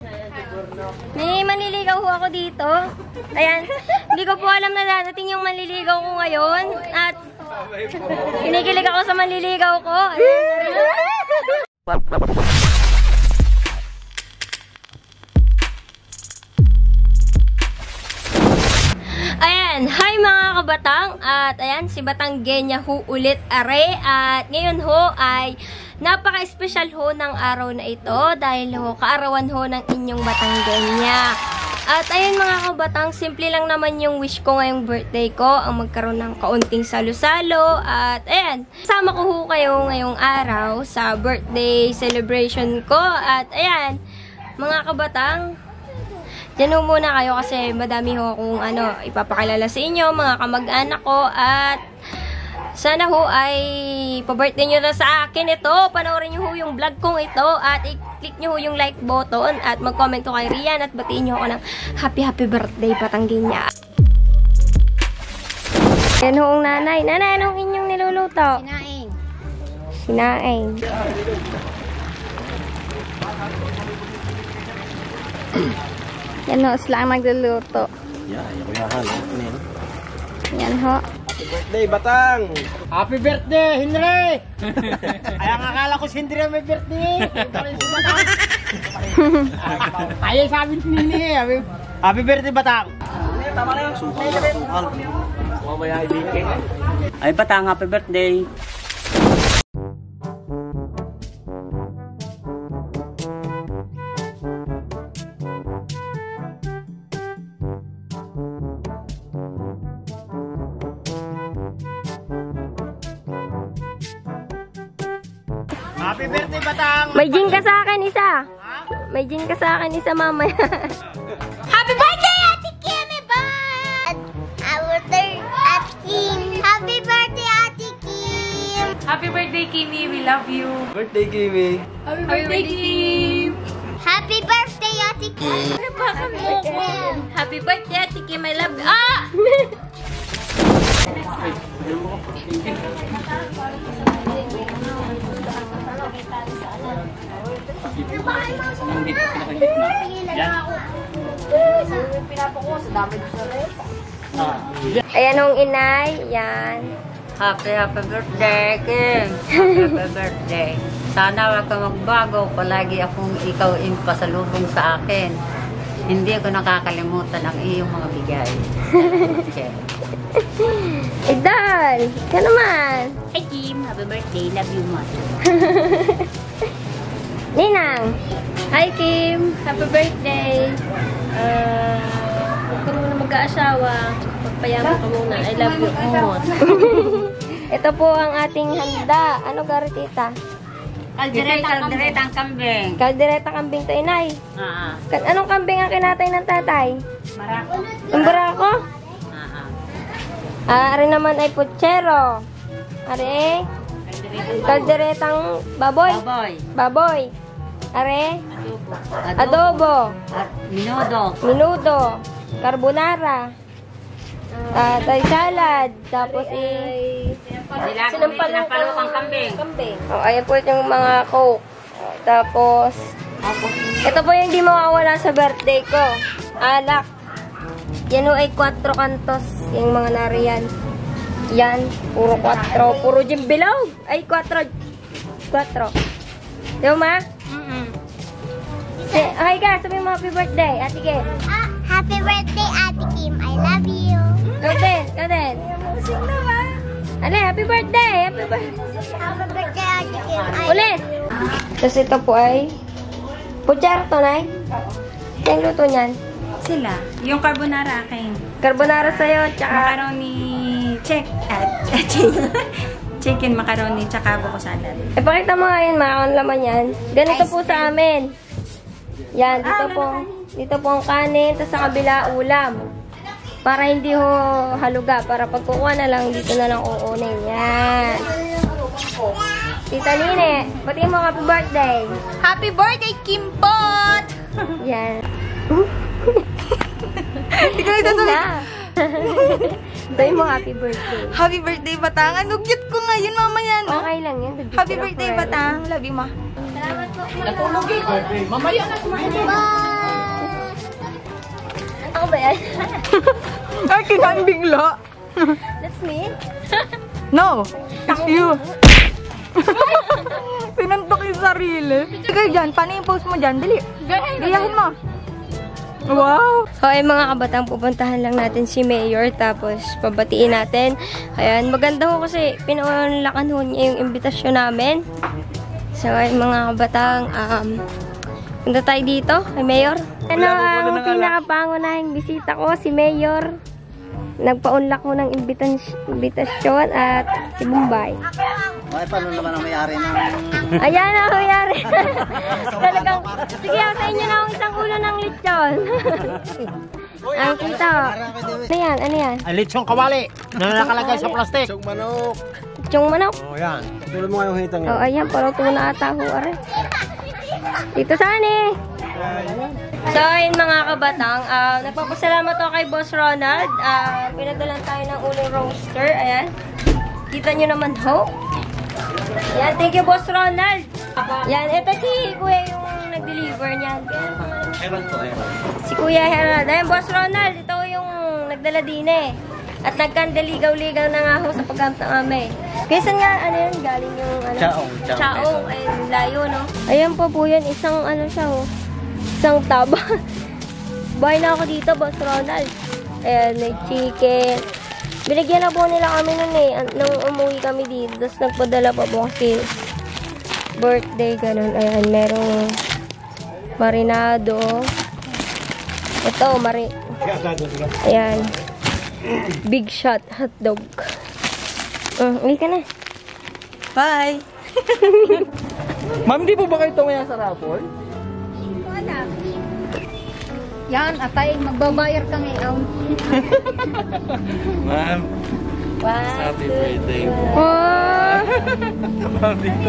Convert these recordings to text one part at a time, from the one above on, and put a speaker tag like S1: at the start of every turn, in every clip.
S1: May manliligaw ho ako dito. Ayan. Hindi ko po alam na dadating yung manliligaw ko ngayon. At kinikilig ako sa manliligaw ko. Ayan, hi mga kabatang. At ayan, si Batang Genya ho ulit are. At ngayon ho ay napaka-espesyal ho ng araw na ito dahil ho kaarawan ho ng inyong Batang Genya. At ayun mga kabatang, simple lang naman yung wish ko ngayong birthday ko, ang magkaroon ng kaunting salo-salo. At ayan, kasama ko ho kayo ngayong araw sa birthday celebration ko. At ayan, mga kabatang, dyan ho muna kayo kasi madami ho akong ipapakilala sa inyo, mga kamag-anak ko. At sana ho ay pa-birthday nyo na sa akin ito. Panoorin nyo ho yung vlog kong ito at i-click nyo ho yung like button at mag-comment ho kay Rian at batiin nyo ako ng happy birthday Batang Genya. Yan ho ang nanay. Nanay, anong inyong niluluto?
S2: Sinaing.
S1: Sinaing. Yan ho, sila ang nagluluto. Yan ho.
S3: Happy birthday, Batang!
S4: Happy birthday, Henry! Ay, ang akala ko si Henry may birthday. Ay, sabi ni Nini. Happy birthday, Batang!
S3: Tama na yung sukal. Mamaya ibigay.
S4: Ay, Batang, happy birthday! Happy birthday, Batang!
S1: May gin ka sa akin isa. May gin ka sa akin isa mamaya.
S2: Happy birthday, Ate Kimi! Our third Ate Kim. Happy birthday, Ate Kim!
S5: Happy birthday, Kimi. We love you.
S3: Birthday, Kimi!
S5: Happy birthday, Kim.
S2: Happy birthday, Ate Kim!
S1: Happy birthday, Ate Kim. I love you. Ah! Ayan ang inay. Yan.
S6: Happy birthday, Kim. Happy birthday. Sana wag ka magbago. Palagi akong ikaw yung pasalubong sa akin. Hindi ko nakakalimutan ang iyong mga bigay. Okay.
S1: Idol! Ka naman.
S6: Hi, Kim. Happy birthday. Love you much.
S1: Ninang. Hi, Kim. Happy birthday. Huwag ka muna mag-aasawa. Magpayaman ka muna. I love you. Ito po ang ating handa. Ano gari, tita?
S6: Kalderetang kambing.
S1: Kaldereta kambing to, inay. Anong kambing ang kinatay ng tatay?
S6: Marako.
S1: Ang barako? Ari naman ay putsero. Ari, kalderetang baboy. Baboy. Ari, adobo.
S6: At minudo.
S1: Minudo. Carbonara. Tay salad. Tapos
S6: Sinampalukang kambing.
S1: Oh, ayan po yung mga coke. Tapos, ito po yung hindi mawawala sa birthday ko. Alak. Yan o ay 4 kantos. Yung mga nariyan. Yan. Puro 4. Puro jimbilog. Ay, 4. Di ba, ma? Hi ka, sabi mo happy birthday. Ate Kim.
S2: Happy birthday, Ate Kim. I love you.
S1: Go din. Ale, happy birthday. Happy birthday.
S2: Happy birthday, Ate Kim.
S1: Ulit. Tapos ito po ay putsara to, nay. Yung luto niyan.
S5: Sila. Yung carbonara akin.
S1: Carbonara sa'yo, tsaka
S5: Macaroni chicken macaroni, tsaka buko salad.
S1: ipakita mo nga yun, mga laman yan. Ganito po sa amin. Yan, dito po ang kanin, tapos sa kabila ulam. Para hindi ho haluga, para pagkukuha na lang, dito na lang uunin. Yan. Tita Nine, batiin mo happy birthday.
S5: Happy birthday, Kimpot!
S1: Yan.
S5: Ikaw ito
S1: Batiin mo happy birthday.
S5: Happy birthday, Batang. Ang cute ko ngayon, mamaya, no?
S1: Okay lang yan.
S5: Happy birthday, Batang. Love you, ma.
S1: Salamat po.
S4: Natulog eh. Mamaya na kumain.
S2: Bye!
S1: Ako ba yan?
S5: Ay, kinain bigla.
S1: That's me?
S5: No, it's you. Pinantok yung sarili. Sige dyan, paano yung post mo dyan? Dali. Gayahin mo. Wow!
S1: So, ay mga kabatang, pupuntahan lang natin si Mayor, tapos pabatiin natin. Ayan, maganda ho kasi pinaunlakan ho niya yung imbitasyon namin. So, ay mga kabatang, punta tayo dito kay Mayor. Ano ang pinakapangunahing bisita ko, si Mayor. Nagpaunlak ko ng imbitasyon at si Bombay.
S3: Ay, paano naman ang may-ari ng...
S1: Ayan na, kuyari. Talagang, sige, sa inyo na ang isang ulo ng lechon. Ang kita. Ano yan? Ano yan?
S4: Ay, lechong kawali na nakalagay sa plastic.
S3: Chong manok.
S1: Lechong manok.
S3: Oh, yan. Tulad mo nga yung hitang
S1: Oh, ayan, parang tuna ata ho, are. Dito saan eh? So, ayun mga kabatang, nagpapasalamat ako kay Boss Ronald. Pinadalan tayo ng uling roaster. Ayan. Kita nyo naman ho. Yan, thank you Boss Ronald. Yan, ito si Kuya yung nag-deliver niyan.
S3: Ewan po, ewan.
S1: Si Kuya Herald. Ayan, Boss Ronald, ito yung nagdala din eh. At nagkandaligaw-ligaw na nga ho sa paggamit ng amay. Kaysan nga, ano yun, galing yung ano?
S3: Chaong.
S1: Chaong. Ayun, layo, no? Ayan po po yan, isang ano siya ho. Isang taba. Buhay na ako dito, Boss Ronald. Ayan, may chicken. Binigyan na po nila kami nun eh. Nung umuwi kami dito. Tapos nagpadala pa po kasi birthday, ganun. Ayan, merong marinado. Ito, ayan. Big shot hotdog. Uwi ka na.
S5: Bye!
S3: Ma'am, di po ba kayo tumaya sa raffle?
S2: Yan, atay, magbabayar ka ngayon.
S3: Ma'am,
S1: One,
S3: happy birthday po. Ma'am, dito.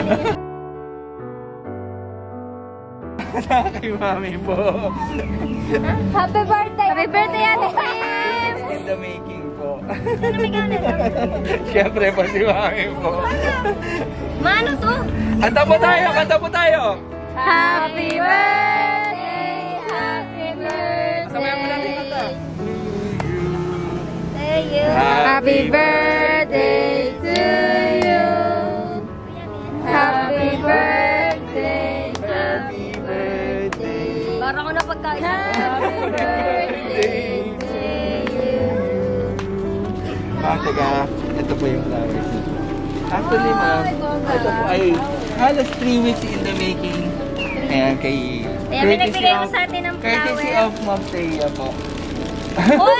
S3: Kay mami po.
S1: Happy birthday! Happy birthday, Ate Kim!
S3: In the making po.
S1: Sino may gana to?
S3: Siyempre po si mami po.
S1: Mano to?
S3: Kanta po tayo, kanta po tayo.
S1: Happy birthday! Happy
S3: Sabayan mo natin kanta.
S1: birthday! To you!
S5: Happy birthday to you! Happy birthday!
S3: Happy birthday.
S1: Para ko na pagkain. Happy birthday to you!
S3: Ma'am, teka, ito po yung flowers. Actually, ma'am, ito po ay halos 3 weeks in the making. Ayan, kay...
S1: Ayan, may nagbigay ko sa atin ng
S3: Courtesy
S1: flower.
S3: of Ma'am Thea po.
S1: Uy!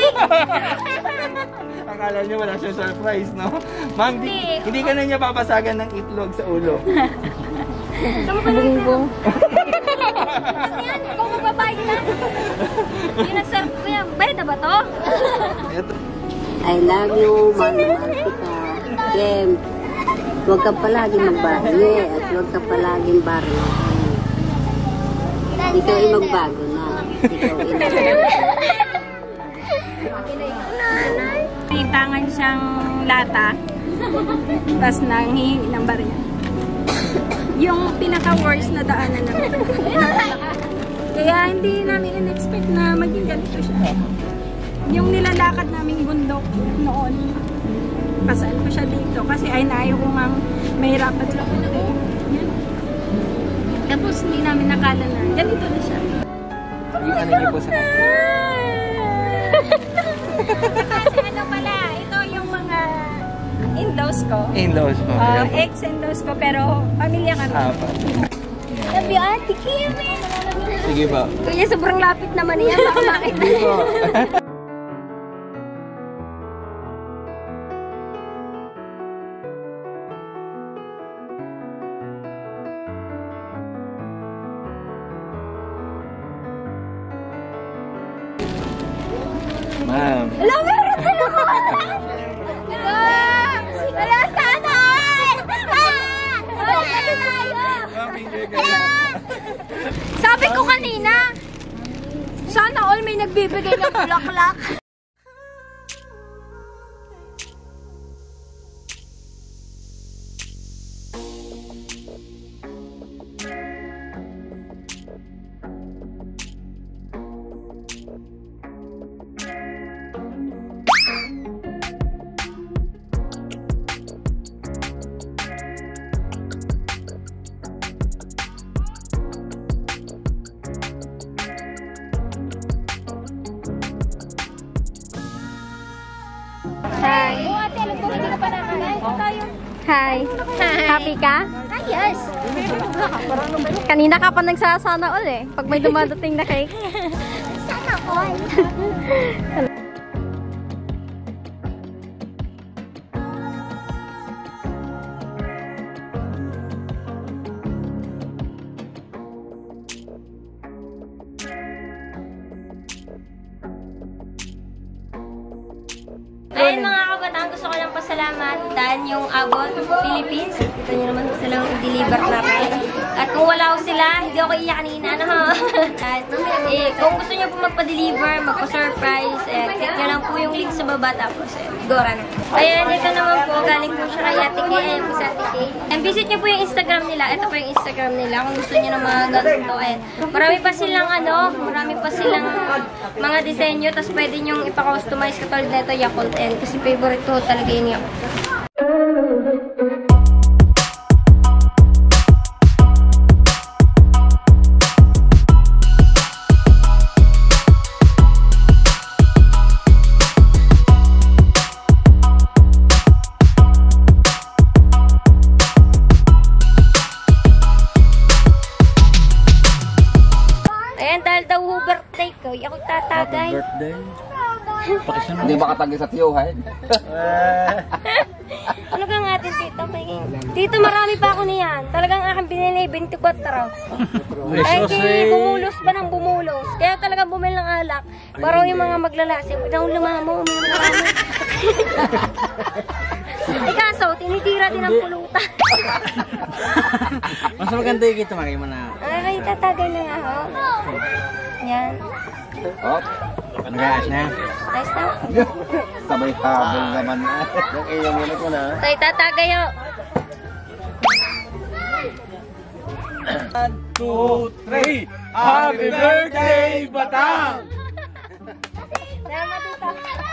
S3: Akala niyo wala siya surprise, no? Ma'am,
S1: Hindi.
S3: hindi ka na niya papasagan ng itlog sa ulo.
S1: Saan mo ka lang ito? Yan, ikaw magbabayad na. Yung nag-serve ko yan. Bayad na ba to?
S3: Ito.
S7: I love you, mahal na mahal kita. Jem, huwag ka palagi magbago at huwag ka palaging barno. Ikaw ay magbago na. Ikaw ay
S5: May tangan siyang lata. Tapos nanghihingi ng barya. Yung pinaka-worst na daanan namin. Kaya hindi namin in-expect na maging ganito siya. Yung nilalakad naming bundok noon, kasal ko siya dito kasi ay naayo ko nga mahirapan sa bundok. Yan. Tapos hindi namin nakala na ganito na siya.
S3: Yung ano niyo po sa
S5: Kasi ano pala, ito yung mga in-laws ko.
S3: in-laws po.
S5: Ex-in-laws ko pero pamilya kami.
S3: Apat.
S1: Love you, Ate Kim.
S3: Sige ba?
S1: Kuya, sobrang lapit naman niya. Baka makita.
S3: Sige po. Ma'am.
S1: Alam mo, meron ako! Wala sana! Wala kasi tayo! Sabi ko kanina, sana all may nagbibigay ng bulaklak. Hi. Happy ka? Yes. Kanina ka pa nagsasana all eh. Pag may dumadating na cake.
S2: Sana all.
S1: Ayun mga kabataan, gusto ko lang pasalamatan yung Abot Philippines. Ito nyo naman sila yung i-deliver natin. At kung wala ko sila, hindi ako iiyak kanina. Ano ha? At kung gusto nyo po magpa-deliver, magpa-surprise, click nyo lang po yung link sa baba. Tapos, Dora na. Ayan, ito naman po. Galing po siya kay Ate Kay. Ayan po sa Ate Kay. And visit nyo po yung Instagram nila. Ito po yung Instagram nila. Kung gusto nyo na mga ganito. Ayan. Marami pa silang marami pa silang mga disenyo. Tapos pwede nyo ipa-customize katulad na ito, Yakult. Kasi favorite ko talaga yun yung ayan, dahil daw birthday ko, ako tatagay.
S3: Birthday? Hindi ba katagay sa tiyuhan?
S1: Ano ka nga atin, Tito? Tito, marami pa ako niyan. Talagang aking binili, 24. Ay, bumulos ba ng bumulos? Kaya talagang bumili ng alak. Para yung mga maglalasing. Huwag nang lumamo, uminom na kami. Kaso, tinitira din ang pulutan.
S4: Mas maganda yung ito, Maray mo na.
S1: Ay, tatagay na nga ho. Yan.
S3: Oh,
S4: Ano guys na?
S1: Nice na.
S3: sabay habol naman. Yung iyong unit mo na.
S1: Tayo tatagay ho.
S3: 1, 2, 3. Happy birthday, Batang!
S1: Salamat dito.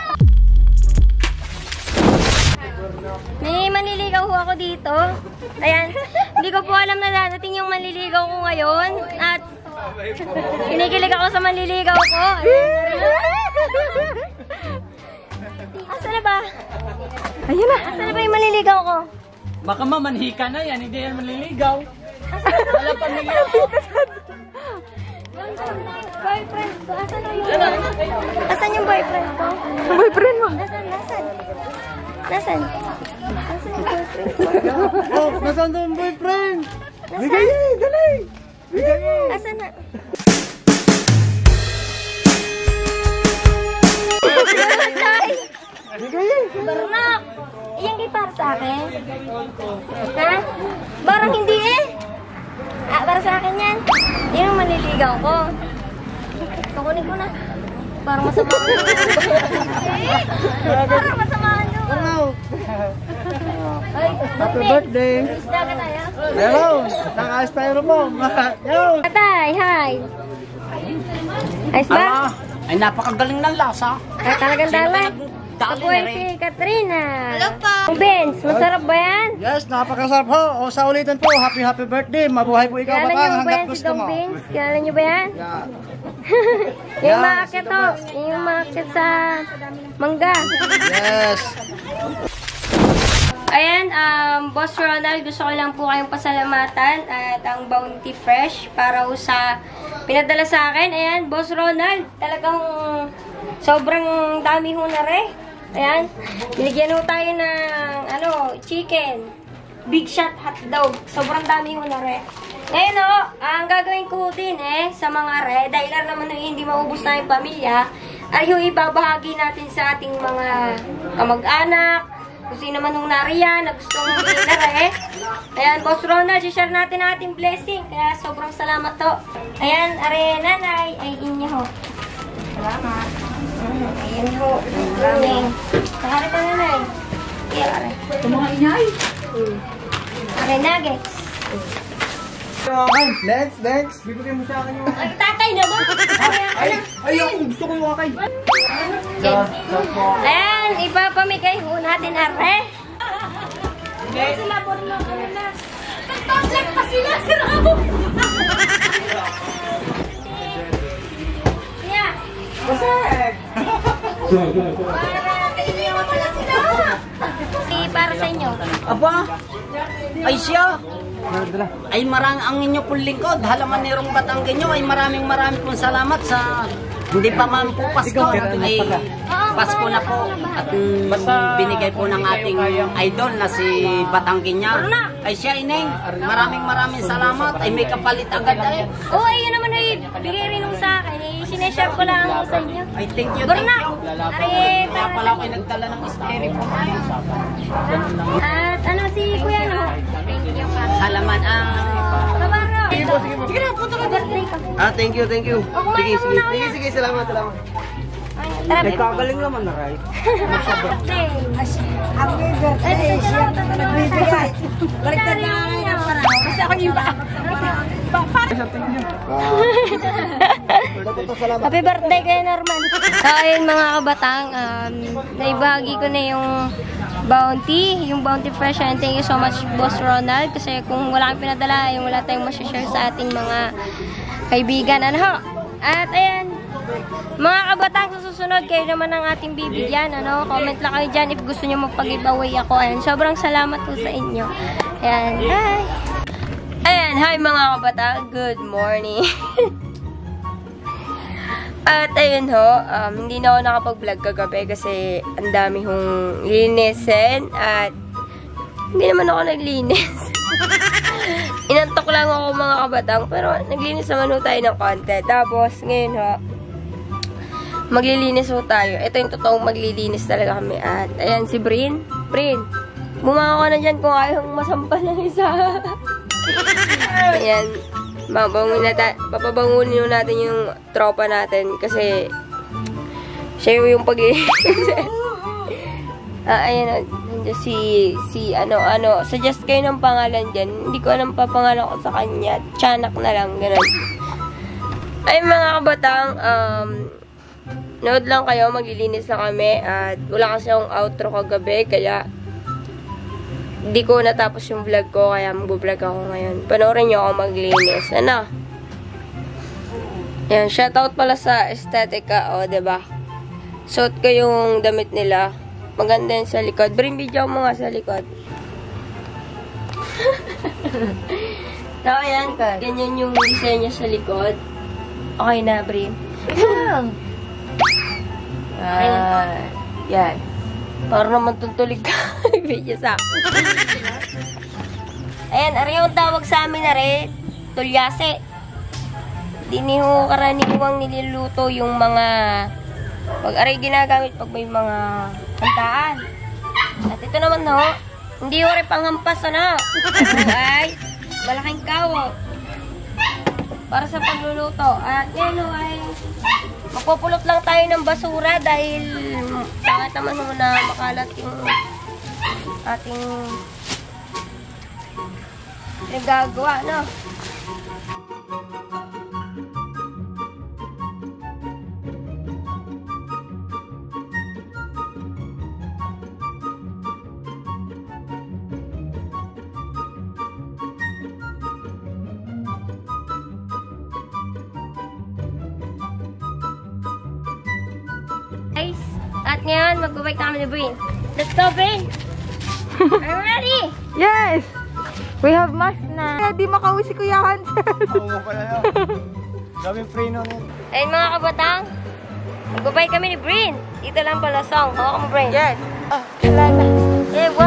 S1: May manliligaw ho ako dito. Ayan. Hindi ko po alam na dadating yung manliligaw ko ngayon. At kinikilig ako sa manliligaw ko. Asa na ba? Ayun na. Asa na ba yung manliligaw ko?
S4: Baka mamanhika na yan, hindi yan manliligaw.
S1: Wala pa niligaw. Boyfriend ko. Asan na yung Asan yung boyfriend ko? Boyfriend mo? Nasaan? Nasaan? Nasaan? Nasaan yung boyfriend ko?
S4: Oh, nasaan doon boyfriend?
S1: Nasaan?
S4: Dali!
S1: Asan na? Barnak! Iyan kay para sa akin? Ha? Barang hindi eh! Para sa akin yan. Yan ang manliligaw ko. Kukunin ko na. Parang masamaan nyo. Parang masamaan nyo. Ay,
S4: Happy birthday!
S1: isda ka tayo.
S4: Hello! Naka-styrofoam! Yo!
S1: Tatay, hi! Ayos ba?
S4: Ay napakagaling ng lasa.
S1: Ay, talagang dalat. Kapuhay si Katrina. Hello po. Benz, masarap ba yan?
S4: Yes, napakasarap ho. O sa ulitin po, happy happy birthday. Mabuhay po ikaw,
S1: Kilala
S4: Batang,
S1: niyo ba
S4: hanggat
S1: yan si
S4: gusto
S1: Dong
S4: mo.
S1: Benz? Kilala niyo ba yan?
S4: Yeah.
S1: Yung maakyat to. Yung maakyat sa mangga.
S4: Yes.
S1: Ayan, Boss Ronald, gusto ko lang po kayong pasalamatan at ang Bounty Fresh para sa pinadala sa akin. Ayan, Boss Ronald, talagang sobrang dami ho na rin. Ayan, binigyan ho tayo ng chicken, big shot hotdog. Sobrang dami ho na rin. Ngayon ho, ang gagawin ko din sa mga dahil naman hindi maubos na yung pamilya, ay yung ibabahagi natin sa ating mga kamag-anak, kung sino man nung nariyan na gustong hinare. Ayan, Boss Ronald, share natin ang ating blessing. Kaya sobrang salamat to. Ayan, are nanay, ay inyo ho. Salamat. Ayan ho. Ayan. Nakari pa nanay. Ayan, are. Tumaha inay. Are nuggets.
S4: Next. Bibigyan mo sa akin yung...
S1: Ay, tatay naman.
S4: Ay, gusto ko yung wakay.
S1: Ayan, ipapamigay ho natin, are. Sila po na. Nagpaplag pa sila, sira ako. Siya. Para sa inyo pala sila. Para para sa inyo?
S4: Aba, ay siya. Ay ang inyo pong lingkod, Halamanirong Batanggenyo, ay maraming pong salamat sa hindi pa man po Pasko, ay Pasko na po at binigay po ng ating idol na si Batanggenya. Ay siya ineng, maraming salamat, ay may kapalit agad ay.
S1: Oo, ayun naman ay bigay rin mo sa akin. Sineshare ko lang sa inyo.
S4: Ay thank you.
S1: Are,
S4: Kaya pala ako nagdala ng styrofoam.
S1: at ano si Kuya no?
S6: Halaman ang...
S1: Kabaro.
S4: Sige na, punta ka.
S1: Birthday ko.
S3: Thank you.
S1: Kumain ka muna, Kuya.
S3: Sige, salamat.
S1: Tara,
S4: Ay kagaling naman na right.
S1: birthday.
S5: Happy birthday, siya nagbibigay. Baliktad na ngayon ang panahon. Kasi ako iba.
S1: Happy birthday kay Norman. So, ayun mga kabatang, naibahagi ko na yung bounty, fresh. And thank you so much, Boss Ronald. Kasi kung wala kang pinadala, yung wala tayong masashare sa ating mga kaibigan. Ano ho? At ayan, mga kabatang, sa susunod, kayo naman ang ating bibigyan. Ano? Comment lang kayo dyan if gusto nyo magpag-giveaway ako. Ayan, sobrang salamat po sa inyo. Ayan, hi! Ayan, hi mga kabatang. Good morning. At ayun ho, hindi na ako nakapag-vlog kagabi kasi ang dami hong linisin at hindi naman ako naglinis. Inantok lang ako mga kabatang pero naglinis naman ho tayo ng konti. Tapos ngayon ho, maglilinis ho tayo. Ito yung totoong maglilinis talaga kami. At ayan si Brin. Brin, bumanga ka na dyan kung ayaw masampal ng isa. Ayan. Papabangunin natin yung tropa natin kasi siya yung pag-iinis. Ayan, ano, suggest kayo ng pangalan dyan. Hindi ko alam pa pangalan ko sa kanya. Tiyanak na lang, ganun. Ay mga kabatang, nood lang kayo, maglilinis na kami at wala kasi akong outro kagabi, kaya hindi ko natapos yung vlog ko, kaya mag-vlog ako ngayon. Panoorin nyo ako maglinis. Ano? Ayan, shoutout pala sa Estetica, o, diba? Suot ko yung damit nila. Maganda yun sa likod. Bring video mo nga sa likod. So, ayan. Ganyan yung design niya sa likod. Okay na, Bring. Yan. Para naman tuntulig ka. Video sa akin. Ayan, ari yung tawag sa amin na rin. Tulyase. Hindi niyo karaniwang niluluto yung mga pag-ari ginagamit pag may mga kantaan. At ito naman no, hindi ko rin panghampas ano. Ay, malaking kawo. Para sa pagluluto. At yan o ay magpupulot lang tayo ng basura dahil bakit naman muna makalat yung ating nagagawa, no? Guys, at ngayon, mag-bike na kami ni Brin. Let's go, Brin! Are you ready?
S5: Yes! We have mask na. Di makauwi si Kuya Hansel.
S4: Oo mo pala yun. Gawin free nun.
S1: Ayun mga kabatang, mag-bike kami ni Brin. Dito lang pala song. Hawak mo, Brin.
S5: Yes. Oh, wala na.
S1: Eh,